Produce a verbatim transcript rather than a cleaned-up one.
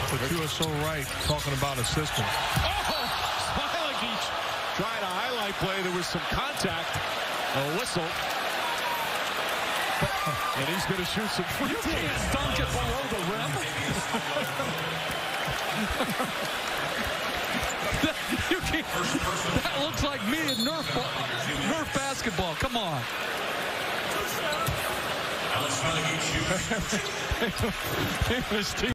But you are so right talking about a system. Oh, Smiley tried a highlight play. There was some contact. A whistle. And he's going to shoot some free throws. You can't dunk it below the rim. that, you can't, that looks like me in Nerf, Nerf basketball. Come on. It was